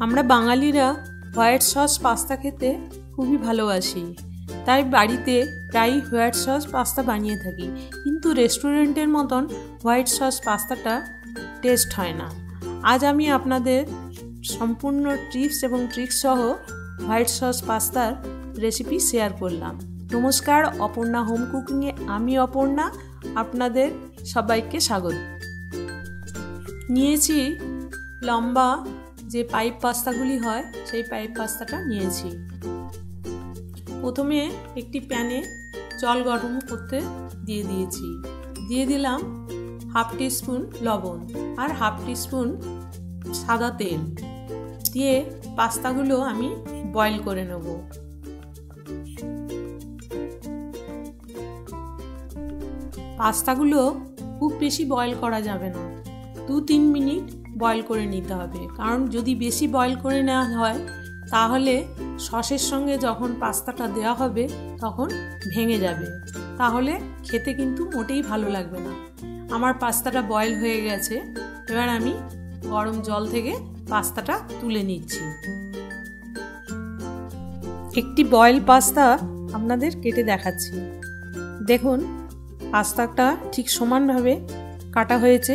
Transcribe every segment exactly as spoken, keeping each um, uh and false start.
আমরা বাঙালিরা white sauce pasta খেতে খুবই ভালোবাসি, তাই বাড়িতে প্রায়ই হোয়াইট সস পাস্তা বানিয়ে থাকি। কিন্তু রেস্টুরেন্টের মতন হোয়াইট সস পাস্তাটা টেস্ট হয় না। আজ আমি আপনাদের সম্পূর্ণ টিপস এবং ট্রিক্স সহ হোয়াইট সস পাস্তার রেসিপি শেয়ার করলাম। নমস্কার, অপর্ণা হোম কুকিংয়ে আমি অপর্ণা আপনাদের সবাইকে স্বাগত। নিয়েছি লম্বা যে পাইপ পাস্তাগুলি হয় সেই পাইপ পাস্তাটা নিয়েছি। প্রথমে একটি প্যানে জল গরম করতে দিয়ে দিয়েছি, দিয়ে দিলাম হাফ টিস্পুন লবণ আর হাফ টিস্পুন সাদা তেল, দিয়ে পাস্তাগুলো আমি বয়েল করে নেব। পাস্তাগুলো খুব বেশি বয়েল করা যাবে না, দু তিন মিনিট বয়েল করে নিতে হবে। কারণ যদি বেশি বয়েল করে নেওয়া হয় তাহলে সসের সঙ্গে যখন পাস্তাটা দেওয়া হবে তখন ভেঙে যাবে, তাহলে খেতে কিন্তু মোটেই ভালো লাগবে না। আমার পাস্তাটা বয়েল হয়ে গেছে, এবার আমি গরম জল থেকে পাস্তাটা তুলে নিচ্ছি। একটি বয়েল পাস্তা আপনাদের কেটে দেখাচ্ছি। দেখুন পাস্তাটা ঠিক সমানভাবে কাটা হয়েছে।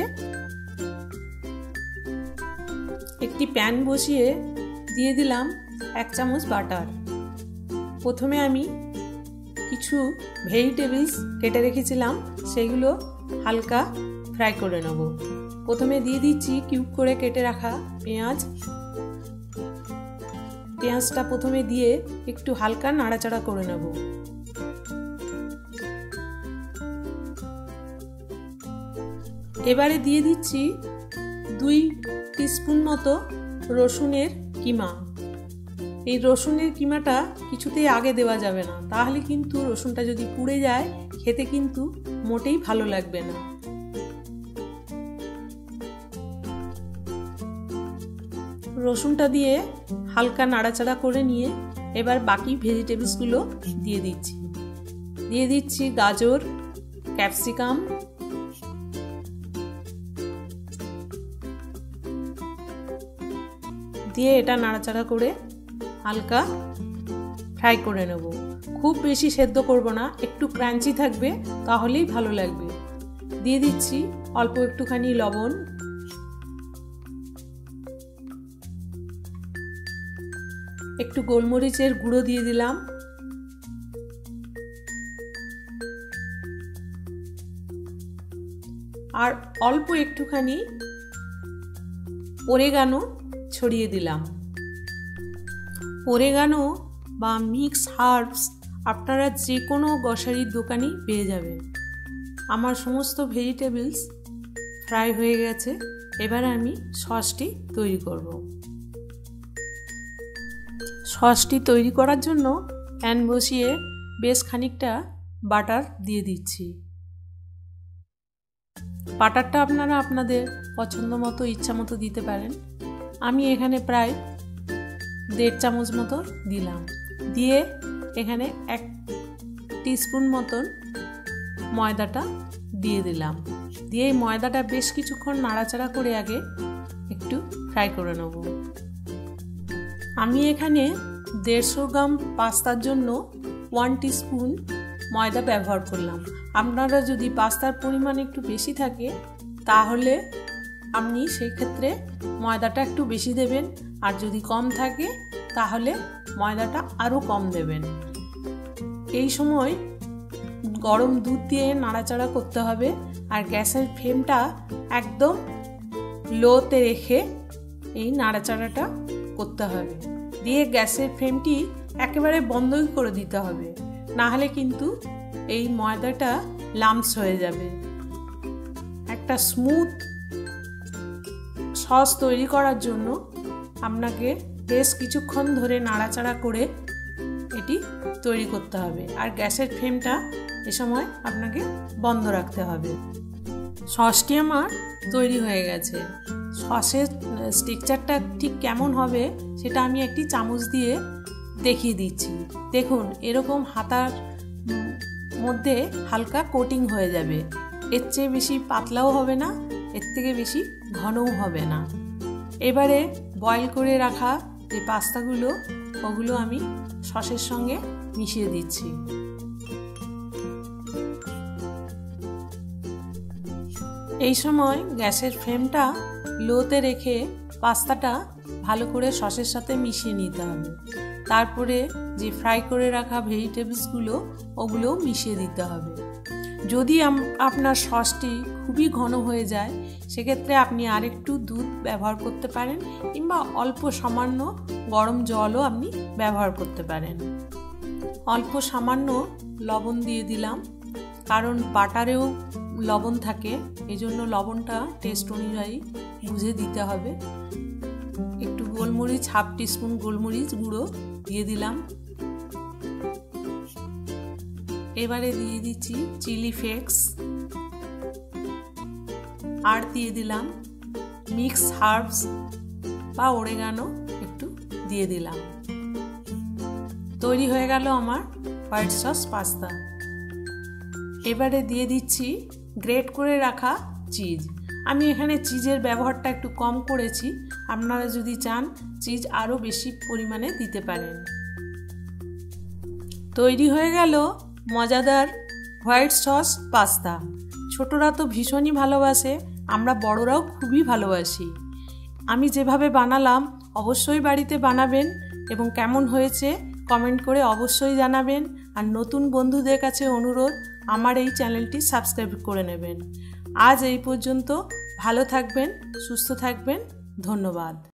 একটি প্যান বসিয়ে দিয়ে দিলাম এক চামচ বাটার। প্রথমে আমি কিছু ভেজিটেবলস কেটে রেখেছিলাম, সেগুলো হালকা ফ্রাই করে নেব। প্রথমে দিয়ে দিচ্ছি কিউব করে কেটে রাখা পেঁয়াজ। পেঁয়াজটা প্রথমে দিয়ে একটু হালকা নাড়াচাড়া করে নেব। এবারে দিয়ে দিচ্ছি দুই টিস্পুন মতো রসুনের কিমা। এই রসুনের কিমাটা কিছুতেই আগে দেওয়া যাবে না, তাহলে কিন্তু রসুনটা যদি পুড়ে যায় খেতে কিন্তু মোটেই ভালো লাগবে না। রসুনটা দিয়ে হালকা নাড়াচাড়া করে নিয়ে এবার বাকি ভেজিটেবলসগুলো দিয়ে দিচ্ছি। দিয়ে দিচ্ছি গাজর, ক্যাপসিকাম, দিয়ে এটা নাড়াচাড়া করে হালকা ফ্রাই করে নেব। খুব বেশি সেদ্ধ করব না, একটু ক্রাঞ্চি থাকবে, তাহলেই ভালো লাগবে। দিয়ে দিচ্ছি অল্প একটুখানি লবণ, একটু গোলমরিচের গুঁড়ো দিয়ে দিলাম, আর অল্প একটুখানি অরেগানো ছড়িয়ে দিলাম। অরেগানো বা মিক্স হার্বস আপনারা যে কোনো গ্রসারির দোকানেই পেয়ে যাবেন। আমার সমস্ত ভেজিটেবলস ফ্রাই হয়ে গেছে, এবার আমি সসটি তৈরি করব। সসটি তৈরি করার জন্য প্যান বসিয়ে বেশ খানিকটা বাটার দিয়ে দিচ্ছি। বাটারটা আপনারা আপনাদের পছন্দ মতো ইচ্ছা মতো দিতে পারেন। আমি এখানে প্রায় দেড় চামচ মতো দিলাম। দিয়ে এখানে এক টিস্পুন মতন ময়দাটা দিয়ে দিলাম। দিয়ে এই ময়দাটা বেশ কিছুক্ষণ নাড়াচাড়া করে আগে একটু ফ্রাই করে নেব। আমি এখানে দেড়শো গ্রাম পাস্তার জন্য ওয়ান টিস্পুন ময়দা ব্যবহার করলাম। আপনারা যদি পাস্তার পরিমাণ একটু বেশি থাকে তাহলে আপনি সেই ক্ষেত্রে ময়দাটা একটু বেশি দেবেন, আর যদি কম থাকে তাহলে ময়দাটা আরও কম দেবেন। এই সময় গরম দুধ দিয়ে নাড়াচাড়া করতে হবে, আর গ্যাসের ফ্লেমটা একদম লোতে রেখে এই নাড়াচাড়াটা করতে হবে। দিয়ে গ্যাসের ফ্লেমটি একেবারে বন্ধই করে দিতে হবে, না হলে কিন্তু এই ময়দাটা লাম্পস হয়ে যাবে। একটা স্মুথ সস তৈরি করার জন্য আপনাকে বেশ কিছুক্ষণ ধরে নাড়াচাড়া করে এটি তৈরি করতে হবে, আর গ্যাসের ফ্লেমটা এ সময় আপনাকে বন্ধ রাখতে হবে। সসটি আমার তৈরি হয়ে গেছে। সসের স্ট্রাকচারটা ঠিক কেমন হবে সেটা আমি একটি চামচ দিয়ে দেখিয়ে দিচ্ছি। দেখুন এরকম হাতার মধ্যে হালকা কোটিং হয়ে যাবে, এর চেয়ে বেশি পাতলাও হবে না, এর থেকে বেশি ঘনও হবে না। এবারে বয়েল করে রাখা যে পাস্তাগুলো ওগুলো আমি সসের সঙ্গে মিশিয়ে দিচ্ছি। এই সময় গ্যাসের ফ্লেমটা লোতে রেখে পাস্তাটা ভালো করে সসের সাথে মিশিয়ে নিতে হবে। তারপরে যে ফ্রাই করে রাখা ভেজিটেবলসগুলো ওগুলোও মিশিয়ে দিতে হবে। যদি আপনার সসটি খুবই ঘন হয়ে যায় সেক্ষেত্রে আপনি আরেকটু দুধ ব্যবহার করতে পারেন কিংবা অল্প সামান্য গরম জলও আপনি ব্যবহার করতে পারেন। অল্প সামান্য লবণ দিয়ে দিলাম, কারণ বাটারেও লবণ থাকে, এই জন্য লবণটা টেস্ট অনুযায়ী বুঝে দিতে হবে। একটু গোলমরিচ, হাফ টিস্পুন গোলমরিচ গুঁড়ো দিয়ে দিলাম। এবারে দিয়ে দিচ্ছি চিলি ফ্লেক্স, আর দিয়ে দিলাম মিক্স হার্বস বা অরেগানো একটু দিয়ে দিলাম। তৈরি হয়ে গেল আমার হোয়াইট সস পাস্তা। এবারে দিয়ে দিচ্ছি গ্রেট করে রাখা চিজ। আমি এখানে চিজের ব্যবহারটা একটু কম করেছি, আপনারা যদি চান চিজ আরও বেশি পরিমাণে দিতে পারেন। তৈরি হয়ে গেল মজাদার হোয়াইট সস পাস্তা। ছোটরা তো ভীষণই ভালোবাসে, আমরা বড়রাও খুবই ভালোবাসি। আমি যেভাবে বানালাম অবশ্যই বাড়িতে বানাবেন এবং কেমন হয়েছে কমেন্ট করে অবশ্যই জানাবেন। আর নতুন বন্ধুদের কাছে অনুরোধ, আমার এই চ্যানেলটি সাবস্ক্রাইব করে নেবেন। আজ এই পর্যন্ত, ভালো থাকবেন, সুস্থ থাকবেন, ধন্যবাদ।